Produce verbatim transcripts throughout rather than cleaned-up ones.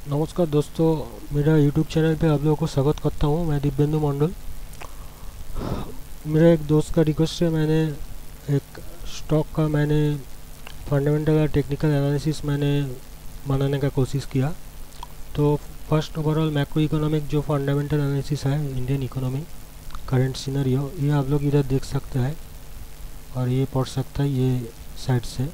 नमस्कार दोस्तों, मेरा यूट्यूब चैनल पे आप लोगों को स्वागत करता हूँ। मैं दिव्येंदु मंडल। मेरा एक दोस्त का रिक्वेस्ट है, मैंने एक स्टॉक का मैंने फंडामेंटल और टेक्निकल एनालिसिस मैंने बनाने का कोशिश किया। तो फर्स्ट ओवरऑल मैक्रो इकोनॉमिक जो फंडामेंटल एनालिसिस है इंडियन इकोनॉमी करंट सिनेरियो, ये आप लोग इधर देख सकते हैं और ये पढ़ सकता है ये साइट से।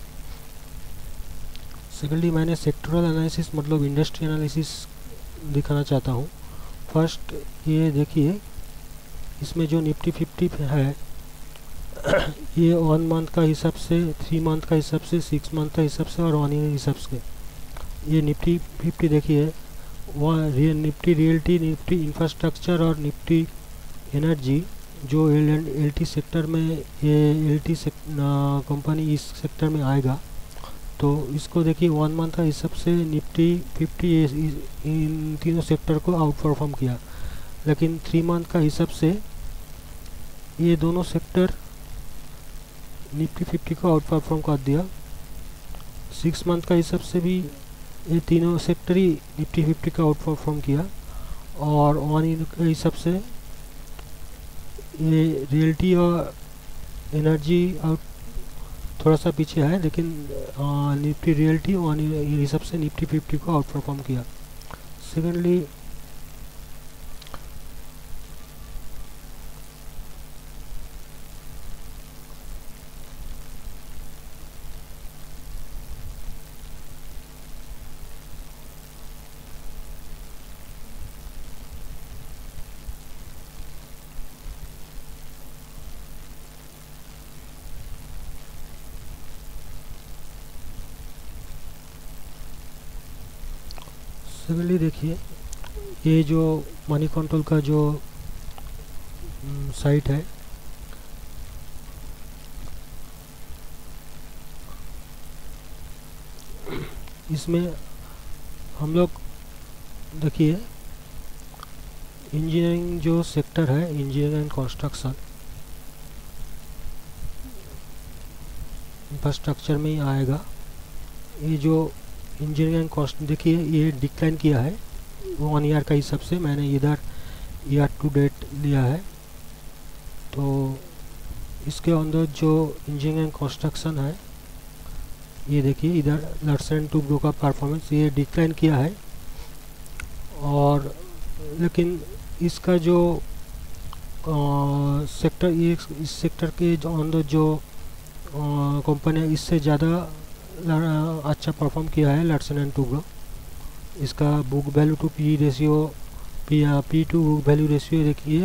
सेकेंडली मैंने सेक्टरल एनालिसिस मतलब इंडस्ट्री एनालिसिस दिखाना चाहता हूँ। फर्स्ट ये देखिए, इसमें जो निफ्टी फिफ्टी है ये वन मंथ का हिसाब से, थ्री मंथ का हिसाब से, सिक्स मंथ का हिसाब से और वन ईयर हिसाब से ये निफ्टी फिफ्टी देखिए। वहाँ real Nifty realty, Nifty infrastructure और निफ्टी एनर्जी जो एल एंड एल टी सेक्टर में, ये एल टी कंपनी इस सेक्टर में आएगा। तो इसको देखिए वन मंथ का हिसाब से निफ्टी फिफ्टी इन तीनों सेक्टर को आउट परफॉर्म किया, लेकिन थ्री मंथ का हिसाब से ये दोनों सेक्टर निफ्टी फिफ्टी को आउट परफॉर्म कर दिया। सिक्स मंथ का हिसाब से भी ये तीनों सेक्टर ही निफ्टी फिफ्टी का आउट परफॉर्म किया, और वन ईयर के हिसाब से ये रियल्टी और एनर्जी आउट थोड़ा सा पीछे है, लेकिन निफ्टी रियल्टी वन ईयर हिसाब से निफ्टी फिफ्टी को आउट परफॉर्म किया। सेकेंडली सेकेंडली देखिए, ये जो मनी कंट्रोल का जो साइट है, इसमें हम लोग देखिए इंजीनियरिंग जो सेक्टर है, इंजीनियरिंग एंड कंस्ट्रक्शन इंफ्रास्ट्रक्चर में ही आएगा। ये जो इंजीनियरिंग कॉस्ट देखिए ये डिक्लाइन किया है वन ईयर का हिसाब से। मैंने इधर ईयर टू डेट लिया है। तो इसके अंदर जो इंजीनियरिंग कंस्ट्रक्शन है, ये देखिए इधर लार्सन टू ब्रो का परफॉर्मेंस ये डिक्लाइन किया है। और लेकिन इसका जो आ, सेक्टर, ये इस सेक्टर के जो अंदर जो कंपनी इससे ज़्यादा अच्छा परफॉर्म किया है लार्सन एंड टुब्रो। इसका book value to P ratio, P P to book value ratio देखिए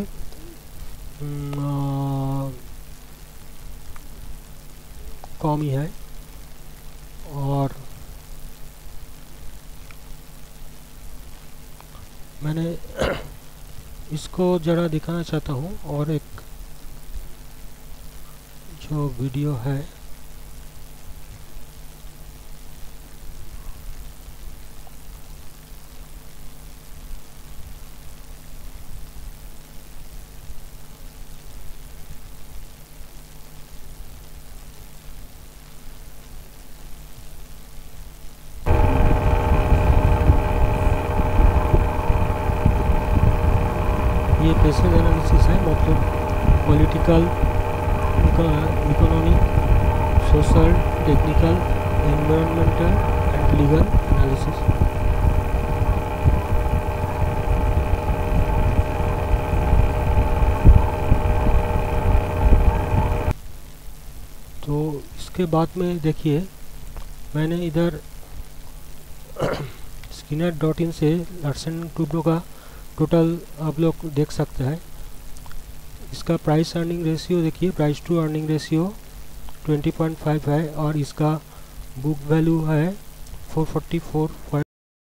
कम ही है। और मैंने इसको ज़रा दिखाना चाहता हूँ, और एक जो वीडियो है ये पेशेज एनालिसिस है, मतलब political, economic, social, technical, environmental and legal analysis. तो इसके बाद में देखिए, मैंने इधर स्किनर डॉट इन से लार्सन टुब्रो का टोटल आप लोग देख सकते हैं। इसका प्राइस अर्निंग रेशियो देखिए, price to earning ratio twenty point five है, और इसका बुक वैल्यू है फोर फोर्टी फोर